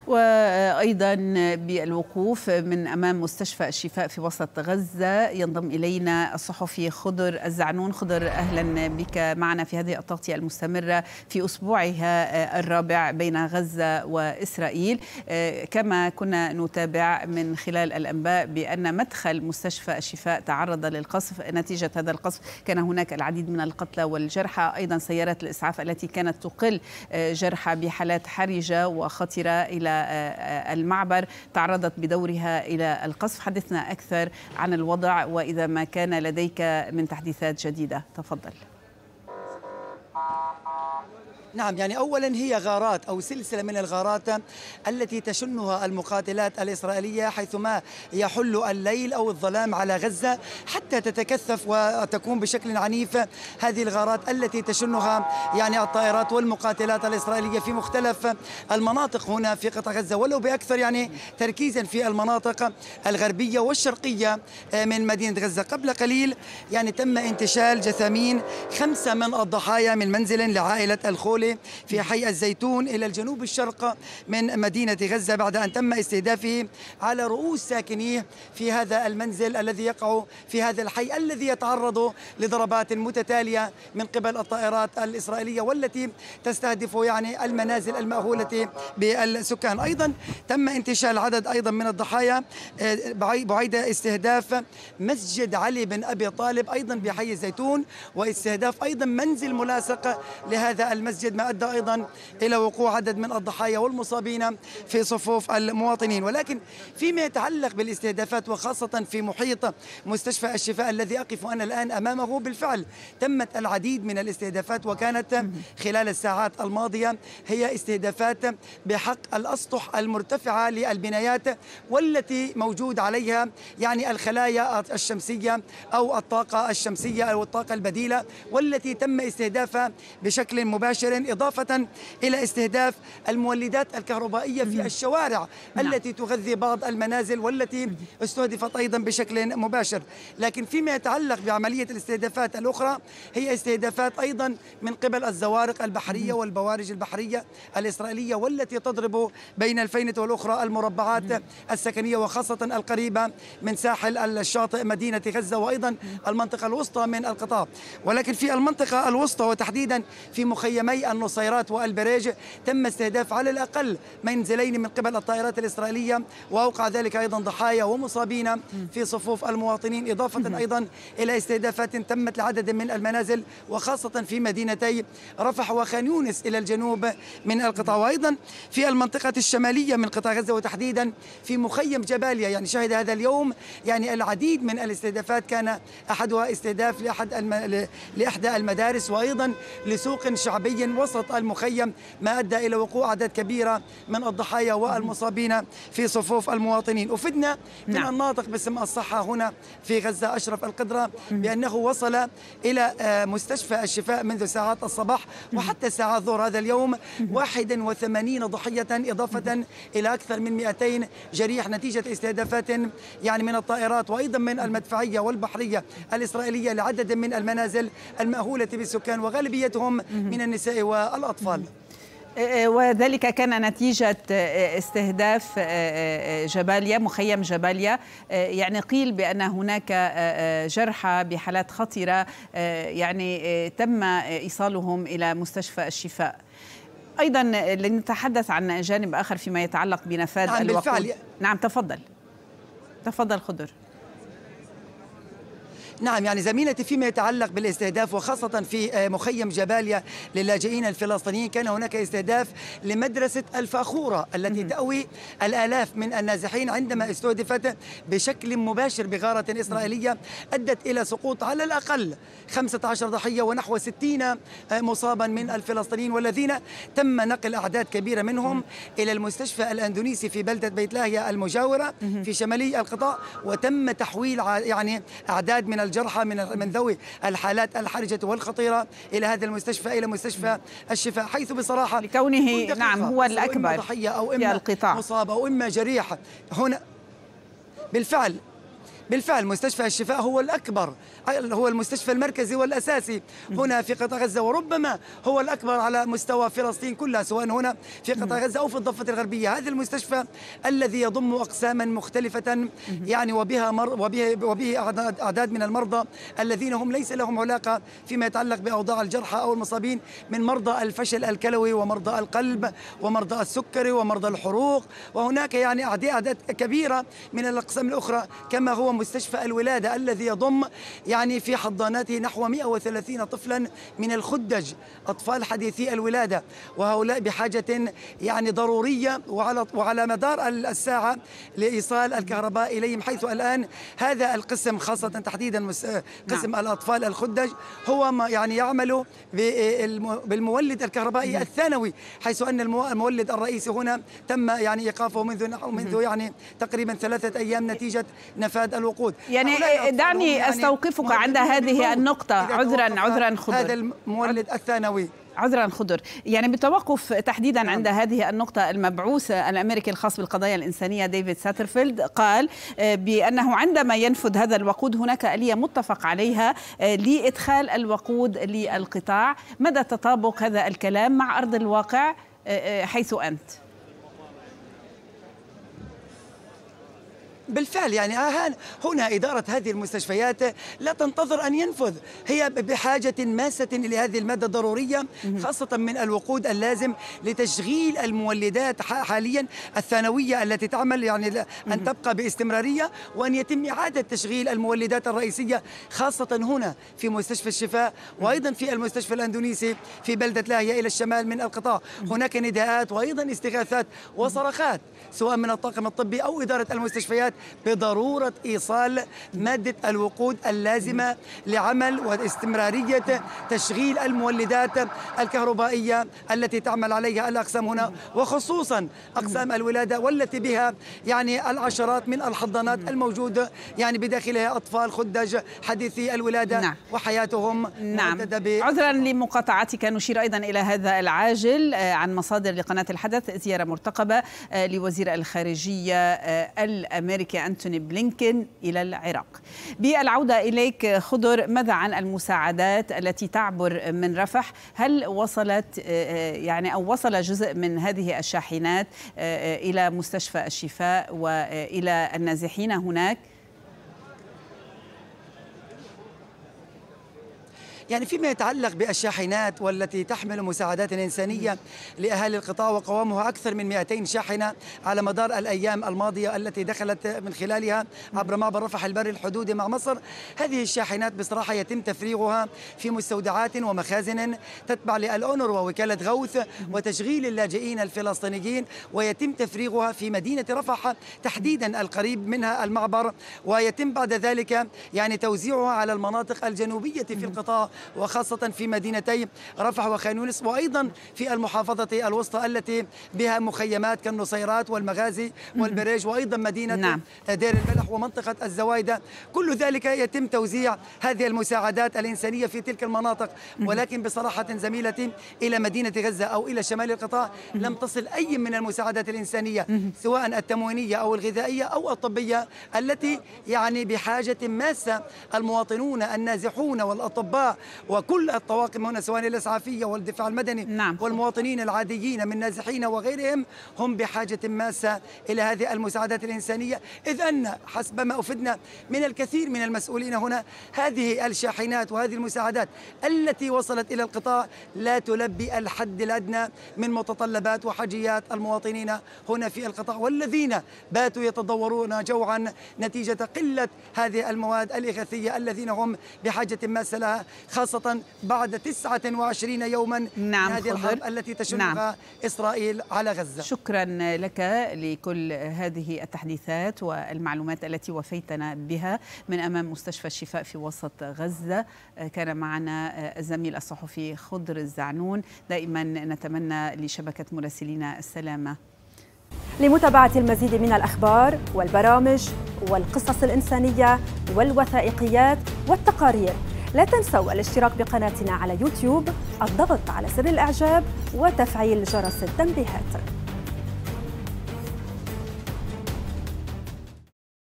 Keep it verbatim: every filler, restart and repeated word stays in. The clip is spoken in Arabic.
وأيضا بالوقوف من أمام مستشفى الشفاء في وسط غزة ينضم إلينا الصحفي خضر الزعنون. خضر، أهلا بك معنا في هذه التغطية المستمرة في أسبوعها الرابع بين غزة وإسرائيل. كما كنا نتابع من خلال الأنباء بأن مدخل مستشفى الشفاء تعرض للقصف. نتيجة هذا القصف كان هناك العديد من القتلى والجرحى، أيضا سيارات الإسعاف التي كانت تقل جرحى بحالات حرجة وخطرة إلى المعبر تعرضت بدورها إلى القصف. حدثنا أكثر عن الوضع وإذا ما كان لديك من تحديثات جديدة، تفضل. نعم، يعني أولا هي غارات أو سلسلة من الغارات التي تشنها المقاتلات الإسرائيلية حيثما يحل الليل أو الظلام على غزة حتى تتكثف وتكون بشكل عنيف هذه الغارات التي تشنها يعني الطائرات والمقاتلات الإسرائيلية في مختلف المناطق هنا في قطاع غزة، ولو بأكثر يعني تركيزا في المناطق الغربية والشرقية من مدينة غزة. قبل قليل يعني تم انتشال جثامين خمسة من الضحايا من منزل لعائلة الخولي في حي الزيتون إلى الجنوب الشرق من مدينة غزة بعد أن تم استهدافه على رؤوس ساكنيه في هذا المنزل الذي يقع في هذا الحي الذي يتعرض لضربات متتالية من قبل الطائرات الإسرائيلية والتي تستهدف يعني المنازل المأهولة بالسكان. أيضا تم انتشال عدد أيضا من الضحايا بعيد استهداف مسجد علي بن أبي طالب أيضا بحي الزيتون واستهداف أيضا منزل ملاصق لهذا المسجد، ما أدى أيضا إلى وقوع عدد من الضحايا والمصابين في صفوف المواطنين. ولكن فيما يتعلق بالاستهدافات وخاصة في محيط مستشفى الشفاء الذي أقف أنا الآن أمامه، بالفعل تمت العديد من الاستهدافات وكانت خلال الساعات الماضية هي استهدافات بحق الأسطح المرتفعة للبنايات والتي موجود عليها يعني الخلايا الشمسية أو الطاقة الشمسية أو الطاقة البديلة، والتي تم استهدافها بشكل مباشر، إضافة إلى استهداف المولدات الكهربائية في الشوارع التي تغذي بعض المنازل والتي استهدفت أيضا بشكل مباشر. لكن فيما يتعلق بعملية الاستهدافات الأخرى هي استهدافات أيضا من قبل الزوارق البحرية والبوارج البحرية الإسرائيلية والتي تضرب بين الفينة والأخرى المربعات السكنية وخاصة القريبة من ساحل الشاطئ مدينة غزة وأيضا المنطقة الوسطى من القطاع. ولكن في المنطقة الوسطى وتحديدا في مخيمي النصيرات والبريج تم استهداف على الأقل منزلين من قبل الطائرات الإسرائيلية وأوقع ذلك أيضا ضحايا ومصابين في صفوف المواطنين، إضافة أيضا إلى استهدافات تمت لعدد من المنازل وخاصة في مدينتي رفح وخان يونس إلى الجنوب من القطاع. وأيضا في المنطقة الشمالية من قطاع غزة وتحديدا في مخيم جباليا يعني شهد هذا اليوم يعني العديد من الاستهدافات، كان أحدها استهداف لأحد الم... لإحدى المدارس وأيضا لسوق شعبي وسط المخيم، ما أدى إلى وقوع عدد كبيرة من الضحايا والمصابين في صفوف المواطنين. أفدنا من نعم. الناطق باسم الصحة هنا في غزة أشرف القدرة بأنه وصل إلى مستشفى الشفاء منذ ساعات الصباح وحتى ساعات الظهر هذا اليوم واحد وثمانين ضحية، إضافة إلى أكثر من مئتين جريح نتيجة استهدافات يعني من الطائرات وأيضا من المدفعية والبحرية الإسرائيلية لعدد من المنازل المأهولة بالسكان وغالبيتهم من النساء والأطفال. وذلك كان نتيجة استهداف جباليا، مخيم جباليا. يعني قيل بأن هناك جرحى بحالات خطرة يعني تم إيصالهم إلى مستشفى الشفاء. أيضا لنتحدث عن جانب آخر فيما يتعلق بنفاذ نعم الوقود. بالفعل. نعم تفضل تفضل خضر. نعم يعني زميلتي فيما يتعلق بالاستهداف وخاصة في مخيم جباليا للاجئين الفلسطينيين كان هناك استهداف لمدرسة الفاخورة التي تأوي الآلاف من النازحين عندما استهدفت بشكل مباشر بغارة إسرائيلية أدت إلى سقوط على الأقل خمسة عشر ضحية ونحو ستين مصابا من الفلسطينيين، والذين تم نقل أعداد كبيرة منهم إلى المستشفى الأندونيسي في بلدة بيت لاهيا المجاورة في شمالي القطاع، وتم تحويل يعني أعداد من الجرحى من من ذوي الحالات الحرجة والخطيرة إلى هذا المستشفى إلى مستشفى الشفاء، حيث بصراحة لكونه نعم هو الأكبر ضحية أو في إما القطاع مصاب أو إما جريح هنا. بالفعل بالفعل مستشفى الشفاء هو الأكبر، هو المستشفى المركزي والأساسي هنا في قطاع غزة، وربما هو الأكبر على مستوى فلسطين كلها، سواء هنا في قطاع غزة أو في الضفة الغربية. هذا المستشفى الذي يضم أقساما مختلفة يعني وبها مر وبه وبه أعداد من المرضى الذين هم ليس لهم علاقة فيما يتعلق بأوضاع الجرحى أو المصابين، من مرضى الفشل الكلوي ومرضى القلب ومرضى السكري ومرضى الحروق، وهناك يعني أعداد كبيرة من الأقسام الأخرى، كما هو مستشفى الولادة الذي يضم يعني في حضاناته نحو مئة وثلاثين طفلا من الخدج، أطفال حديثي الولادة، وهؤلاء بحاجة يعني ضرورية وعلى وعلى مدار الساعة لإيصال الكهرباء إليهم، حيث الآن هذا القسم خاصة تحديدا قسم نعم. الأطفال الخدج هو ما يعني يعمل بالمولد الكهربائي الثانوي، حيث أن المولد الرئيسي هنا تم يعني إيقافه منذ منذ يعني تقريبا ثلاثة أيام نتيجة نفاذ الوقود. يعني دعني يعني أستوقفك عند هذه النقطة، عذرا عذرا خضر، هذا المولد الثانوي عذرا خضر، يعني بالتوقف تحديدا نعم. عند هذه النقطة، المبعوث الأمريكي الخاص بالقضايا الإنسانية ديفيد ساترفيلد قال بأنه عندما ينفذ هذا الوقود هناك آلية متفق عليها لإدخال الوقود للقطاع. مدى تطابق هذا الكلام مع أرض الواقع حيث أنت؟ بالفعل يعني هنا إدارة هذه المستشفيات لا تنتظر أن ينفذ، هي بحاجة ماسة لهذه المادة الضرورية، خاصة من الوقود اللازم لتشغيل المولدات حاليا الثانوية التي تعمل يعني أن تبقى باستمرارية، وأن يتم إعادة تشغيل المولدات الرئيسية خاصة هنا في مستشفى الشفاء، وأيضا في المستشفى الأندونيسي في بلدة لاهيا إلى الشمال من القطاع. هناك نداءات وأيضا استغاثات وصرخات سواء من الطاقم الطبي أو إدارة المستشفيات بضرورة إيصال مادة الوقود اللازمة لعمل واستمرارية تشغيل المولدات الكهربائية التي تعمل عليها الأقسام هنا، وخصوصا أقسام الولادة والتي بها يعني العشرات من الحضانات الموجودة يعني بداخلها أطفال خدج حديثي الولادة نعم. وحياتهم نعم. عذرا لمقاطعتك، نشير أيضا إلى هذا العاجل عن مصادر لقناة الحدث، زيارة مرتقبة لوزير الخارجية الأمريكي أنتوني بلينكين إلى العراق. بالعودة إليك خضر، ماذا عن المساعدات التي تعبر من رفح؟ هل وصلت يعني أو وصل جزء من هذه الشاحنات إلى مستشفى الشفاء وإلى النازحين هناك؟ يعني فيما يتعلق بالشاحنات والتي تحمل مساعدات إنسانية لأهالي القطاع، وقوامها أكثر من مئتين شاحنة على مدار الأيام الماضية التي دخلت من خلالها عبر معبر رفح البري الحدودي مع مصر. هذه الشاحنات بصراحة يتم تفريغها في مستودعات ومخازن تتبع للأونروا ووكالة غوث وتشغيل اللاجئين الفلسطينيين، ويتم تفريغها في مدينة رفح تحديدا القريب منها المعبر، ويتم بعد ذلك يعني توزيعها على المناطق الجنوبية في القطاع، وخاصة في مدينتي رفح وخان يونس، وأيضا في المحافظة الوسطى التي بها مخيمات كالنصيرات والمغازي والبريج، وأيضا مدينة نعم. دير الملح ومنطقة الزوايدة. كل ذلك يتم توزيع هذه المساعدات الإنسانية في تلك المناطق، ولكن بصراحة زميلتي إلى مدينة غزة أو إلى شمال القطاع لم تصل أي من المساعدات الإنسانية سواء التموينية أو الغذائية أو الطبية التي يعني بحاجة ماسة المواطنون النازحون والأطباء وكل الطواقم هنا سواء الإسعافية والدفاع المدني نعم. والمواطنين العاديين من نازحين وغيرهم هم بحاجة ماسة إلى هذه المساعدات الإنسانية، إذ أن حسب ما أفدنا من الكثير من المسؤولين هنا هذه الشاحنات وهذه المساعدات التي وصلت إلى القطاع لا تلبي الحد الأدنى من متطلبات وحاجيات المواطنين هنا في القطاع، والذين باتوا يتضورون جوعا نتيجة قلة هذه المواد الإغاثية الذين هم بحاجة ماسة لها، خاصة بعد تسعة وعشرين يوما نعم هذه الحرب التي تشنها نعم. إسرائيل على غزة. شكرا لك لكل هذه التحديثات والمعلومات التي وفيتنا بها من أمام مستشفى الشفاء في وسط غزة. كان معنا الزميل الصحفي خضر الزعنون. دائما نتمنى لشبكة مراسلينا السلامة. لمتابعة المزيد من الأخبار والبرامج والقصص الإنسانية والوثائقيات والتقارير لا تنسوا الاشتراك بقناتنا على يوتيوب، الضغط على زر الإعجاب وتفعيل جرس التنبيهات.